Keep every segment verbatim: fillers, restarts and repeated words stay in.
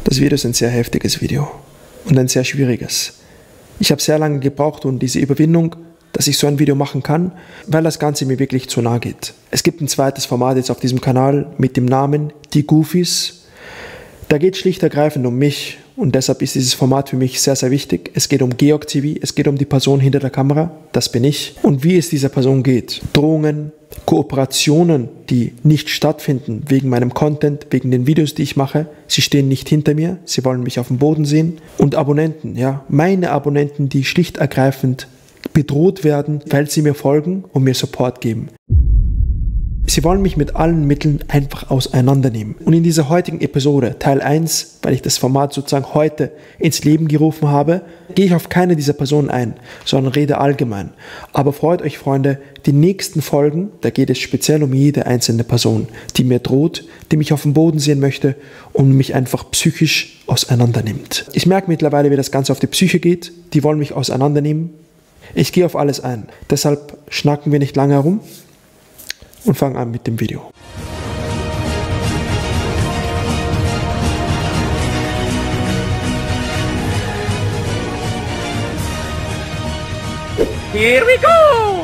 Das Video ist ein sehr heftiges Video und ein sehr schwieriges. Ich habe sehr lange gebraucht und diese Überwindung, dass ich so ein Video machen kann, weil das Ganze mir wirklich zu nahe geht. Es gibt ein zweites Format jetzt auf diesem Kanal mit dem Namen Die Goofies. Da geht es schlicht und ergreifend um mich und deshalb ist dieses Format für mich sehr, sehr wichtig. Es geht um Georg T V, es geht um die Person hinter der Kamera, das bin ich. Und wie es dieser Person geht. Drohungen, Kooperationen, die nicht stattfinden wegen meinem Content, wegen den Videos, die ich mache. Sie stehen nicht hinter mir, sie wollen mich auf dem Boden sehen. Und Abonnenten, ja, meine Abonnenten, die schlicht und ergreifend bedroht werden, weil sie mir folgen und mir Support geben. Sie wollen mich mit allen Mitteln einfach auseinandernehmen. Und in dieser heutigen Episode, Teil eins, weil ich das Format sozusagen heute ins Leben gerufen habe, gehe ich auf keine dieser Personen ein, sondern rede allgemein. Aber freut euch, Freunde, die nächsten Folgen, da geht es speziell um jede einzelne Person, die mir droht, die mich auf dem Boden sehen möchte und mich einfach psychisch auseinandernimmt. Ich merke mittlerweile, wie das Ganze auf die Psyche geht. Die wollen mich auseinandernehmen. Ich gehe auf alles ein. Deshalb schnacken wir nicht lange herum und fangen an mit dem Video. Here we go!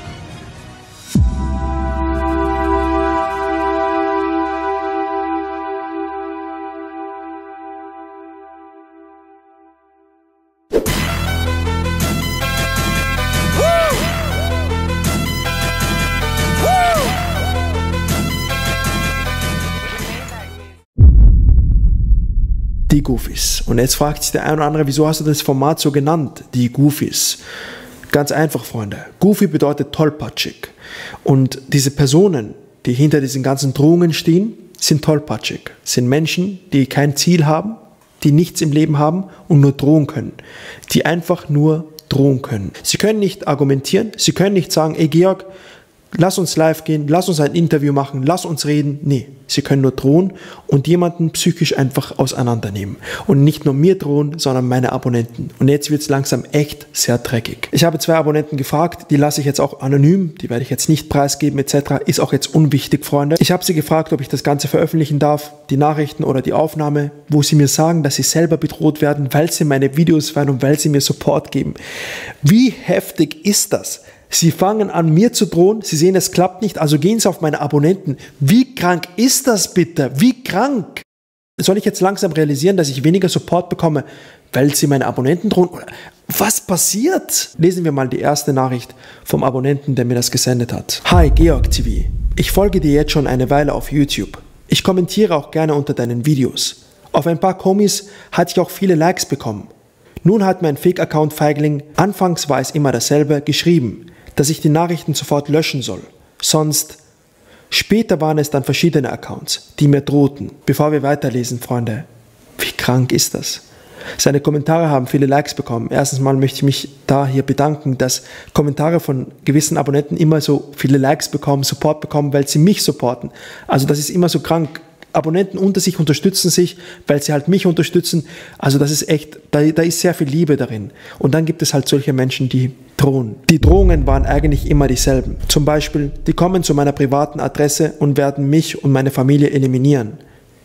Die Goofies. Und jetzt fragt sich der eine oder andere, wieso hast du das Format so genannt, die Goofies? Ganz einfach, Freunde. Goofy bedeutet tollpatschig. Und diese Personen, die hinter diesen ganzen Drohungen stehen, sind tollpatschig. Sind Menschen, die kein Ziel haben, die nichts im Leben haben und nur drohen können. Die einfach nur drohen können. Sie können nicht argumentieren, sie können nicht sagen, ey Georg, lass uns live gehen, lass uns ein Interview machen, lass uns reden. Nee, sie können nur drohen und jemanden psychisch einfach auseinandernehmen. Und nicht nur mir drohen, sondern meine Abonnenten. Und jetzt wird es langsam echt sehr dreckig. Ich habe zwei Abonnenten gefragt, die lasse ich jetzt auch anonym, die werde ich jetzt nicht preisgeben et cetera. Ist auch jetzt unwichtig, Freunde. Ich habe sie gefragt, ob ich das Ganze veröffentlichen darf, die Nachrichten oder die Aufnahme, wo sie mir sagen, dass sie selber bedroht werden, weil sie meine Videos feiern und weil sie mir Support geben. Wie heftig ist das? Sie fangen an, mir zu drohen, sie sehen, es klappt nicht, also gehen sie auf meine Abonnenten. Wie krank ist das bitte? Wie krank? Soll ich jetzt langsam realisieren, dass ich weniger Support bekomme, weil sie meine Abonnenten drohen? Oder was passiert? Lesen wir mal die erste Nachricht vom Abonnenten, der mir das gesendet hat. Hi, Georg T V. Ich folge dir jetzt schon eine Weile auf YouTube. Ich kommentiere auch gerne unter deinen Videos. Auf ein paar Kommis hatte ich auch viele Likes bekommen. Nun hat mein Fake-Account Feigling, anfangs war es immer dasselbe, geschrieben, dass ich die Nachrichten sofort löschen soll. Sonst, später waren es dann verschiedene Accounts, die mir drohten. Bevor wir weiterlesen, Freunde, wie krank ist das? Seine Kommentare haben viele Likes bekommen. Erstens mal möchte ich mich da hier bedanken, dass Kommentare von gewissen Abonnenten immer so viele Likes bekommen, Support bekommen, weil sie mich supporten. Also das ist immer so krank. Abonnenten unter sich unterstützen sich, weil sie halt mich unterstützen. Also das ist echt, da, da ist sehr viel Liebe darin. Und dann gibt es halt solche Menschen, die drohen. Die Drohungen waren eigentlich immer dieselben. Zum Beispiel, die kommen zu meiner privaten Adresse und werden mich und meine Familie eliminieren.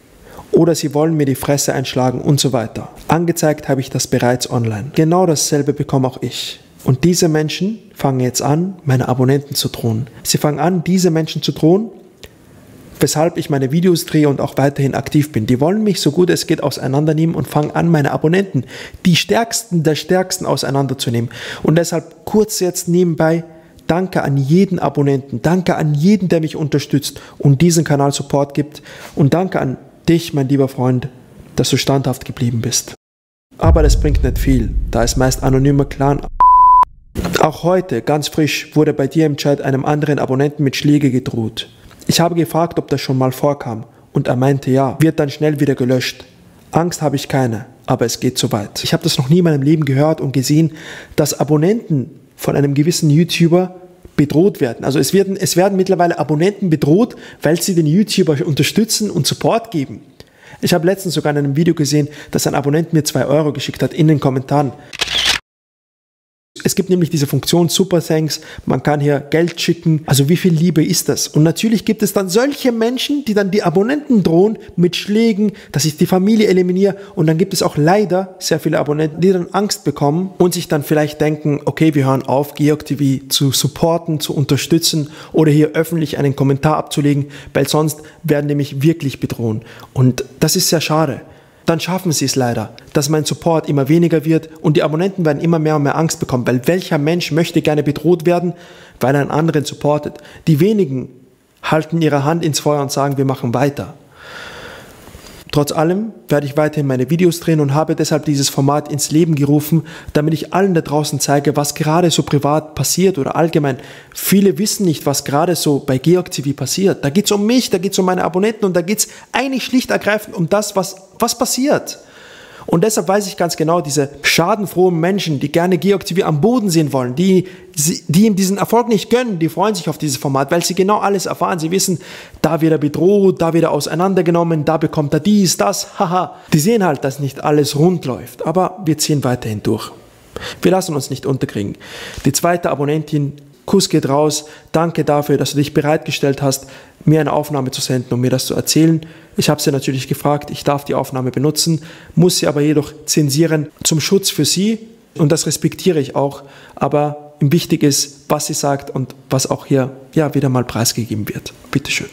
Oder sie wollen mir die Fresse einschlagen und so weiter. Angezeigt habe ich das bereits online. Genau dasselbe bekomme auch ich. Und diese Menschen fangen jetzt an, meine Abonnenten zu drohen. Sie fangen an, diese Menschen zu drohen, weshalb ich meine Videos drehe und auch weiterhin aktiv bin. Die wollen mich so gut es geht auseinandernehmen und fangen an, meine Abonnenten, die Stärksten der Stärksten, auseinanderzunehmen. Und deshalb kurz jetzt nebenbei, danke an jeden Abonnenten, danke an jeden, der mich unterstützt und diesen Kanal Support gibt. Und danke an dich, mein lieber Freund, dass du standhaft geblieben bist. Aber das bringt nicht viel, da es meist anonymer Clan. Auch heute, ganz frisch, wurde bei dir im Chat einem anderen Abonnenten mit Schläge gedroht. Ich habe gefragt, ob das schon mal vorkam und er meinte ja, wird dann schnell wieder gelöscht. Angst habe ich keine, aber es geht zu weit. Ich habe das noch nie in meinem Leben gehört und gesehen, dass Abonnenten von einem gewissen YouTuber bedroht werden. Also es werden, es werden mittlerweile Abonnenten bedroht, weil sie den YouTuber unterstützen und Support geben. Ich habe letztens sogar in einem Video gesehen, dass ein Abonnent mir zwei Euro geschickt hat in den Kommentaren. Es gibt nämlich diese Funktion Super Thanks, man kann hier Geld schicken. Also wie viel Liebe ist das? Und natürlich gibt es dann solche Menschen, die dann die Abonnenten drohen mit Schlägen, dass ich die Familie eliminiere. Und dann gibt es auch leider sehr viele Abonnenten, die dann Angst bekommen und sich dann vielleicht denken, okay, wir hören auf, Georg T V zu supporten, zu unterstützen oder hier öffentlich einen Kommentar abzulegen, weil sonst werden die mich wirklich bedrohen. Und das ist sehr schade. Dann schaffen sie es leider, dass mein Support immer weniger wird und die Abonnenten werden immer mehr und mehr Angst bekommen, weil welcher Mensch möchte gerne bedroht werden, weil er einen anderen supportet. Die wenigen halten ihre Hand ins Feuer und sagen, wir machen weiter. Trotz allem werde ich weiterhin meine Videos drehen und habe deshalb dieses Format ins Leben gerufen, damit ich allen da draußen zeige, was gerade so privat passiert oder allgemein. Viele wissen nicht, was gerade so bei Georg T V passiert. Da geht es um mich, da geht es um meine Abonnenten und da geht es eigentlich schlicht ergreifend um das, was, was passiert. Und deshalb weiß ich ganz genau, diese schadenfrohen Menschen, die gerne Georg T V am Boden sehen wollen, die, die ihm diesen Erfolg nicht gönnen, die freuen sich auf dieses Format, weil sie genau alles erfahren. Sie wissen, da wird er bedroht, da wird er auseinandergenommen, da bekommt er dies, das, haha. Die sehen halt, dass nicht alles rund läuft, aber wir ziehen weiterhin durch. Wir lassen uns nicht unterkriegen. Die zweite Abonnentin, Kuss geht raus, danke dafür, dass du dich bereitgestellt hast, mir eine Aufnahme zu senden, um mir das zu erzählen. Ich habe sie natürlich gefragt, ich darf die Aufnahme benutzen, muss sie aber jedoch zensieren zum Schutz für sie und das respektiere ich auch, aber wichtig ist, was sie sagt und was auch hier ja, wieder mal preisgegeben wird. Bitteschön.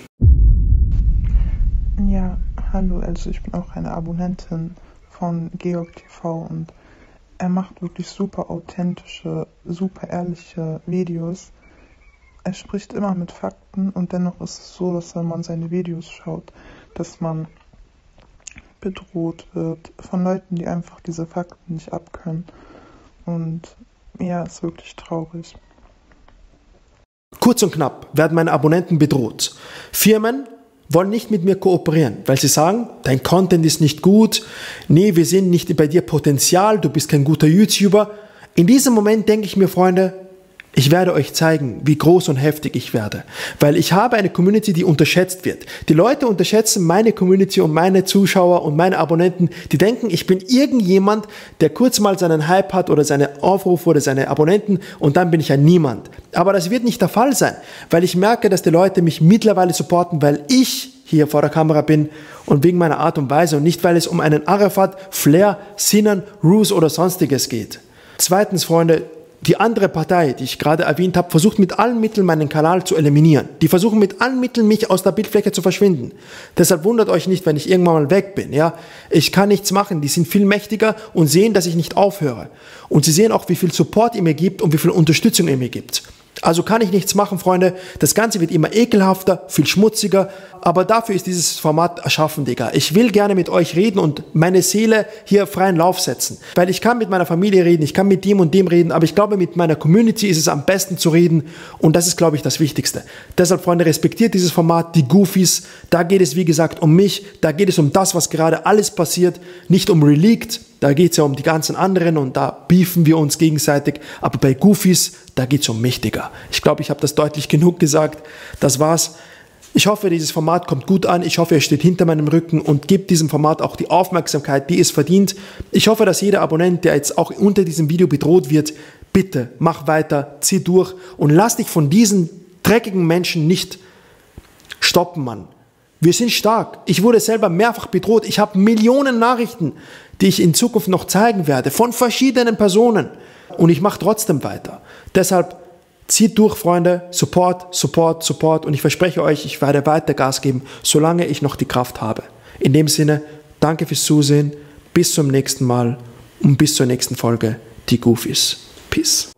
Ja, hallo, also ich bin auch eine Abonnentin von Georg T V und er macht wirklich super authentische, super ehrliche Videos. Er spricht immer mit Fakten und dennoch ist es so, dass wenn man seine Videos schaut, dass man bedroht wird von Leuten, die einfach diese Fakten nicht abkönnen. Und ja, ist wirklich traurig. Kurz und knapp werden meine Abonnenten bedroht. Firmen wollen nicht mit mir kooperieren, weil sie sagen, dein Content ist nicht gut, nee, wir sehen nicht bei dir Potenzial, du bist kein guter YouTuber. In diesem Moment denke ich mir, Freunde, ich werde euch zeigen, wie groß und heftig ich werde, weil ich habe eine Community, die unterschätzt wird. Die Leute unterschätzen meine Community und meine Zuschauer und meine Abonnenten, die denken, ich bin irgendjemand, der kurz mal seinen Hype hat oder seine Aufrufe oder seine Abonnenten und dann bin ich ein Niemand. Aber das wird nicht der Fall sein, weil ich merke, dass die Leute mich mittlerweile supporten, weil ich hier vor der Kamera bin und wegen meiner Art und Weise und nicht, weil es um einen Arafat, Flair, Sinan, Roos oder sonstiges geht. Zweitens, Freunde, die andere Partei, die ich gerade erwähnt habe, versucht mit allen Mitteln meinen Kanal zu eliminieren. Die versuchen mit allen Mitteln, mich aus der Bildfläche zu verschwinden. Deshalb wundert euch nicht, wenn ich irgendwann mal weg bin. Ja? Ich kann nichts machen. Die sind viel mächtiger und sehen, dass ich nicht aufhöre. Und sie sehen auch, wie viel Support ihr mir gibt und wie viel Unterstützung ihr mir gibt. Also kann ich nichts machen, Freunde. Das Ganze wird immer ekelhafter, viel schmutziger. Aber dafür ist dieses Format erschaffen, Digga. Ich will gerne mit euch reden und meine Seele hier freien Lauf setzen. Weil ich kann mit meiner Familie reden, ich kann mit dem und dem reden, aber ich glaube, mit meiner Community ist es am besten zu reden. Und das ist, glaube ich, das Wichtigste. Deshalb, Freunde, respektiert dieses Format, die Goofies. Da geht es, wie gesagt, um mich. Da geht es um das, was gerade alles passiert. Nicht um Relikt. Da geht es ja um die ganzen anderen und da beefen wir uns gegenseitig. Aber bei Goofies, da geht es um mich, Digga. Ich glaube, ich habe das deutlich genug gesagt. Das war's. Ich hoffe, dieses Format kommt gut an. Ich hoffe, er steht hinter meinem Rücken und gibt diesem Format auch die Aufmerksamkeit, die es verdient. Ich hoffe, dass jeder Abonnent, der jetzt auch unter diesem Video bedroht wird, bitte mach weiter, zieh durch und lass dich von diesen dreckigen Menschen nicht stoppen, Mann. Wir sind stark. Ich wurde selber mehrfach bedroht. Ich habe Millionen Nachrichten, die ich in Zukunft noch zeigen werde, von verschiedenen Personen. Und ich mache trotzdem weiter. Deshalb zieht durch, Freunde. Support, Support, Support. Und ich verspreche euch, ich werde weiter Gas geben, solange ich noch die Kraft habe. In dem Sinne, danke fürs Zusehen. Bis zum nächsten Mal und bis zur nächsten Folge. Die Goofies. Peace.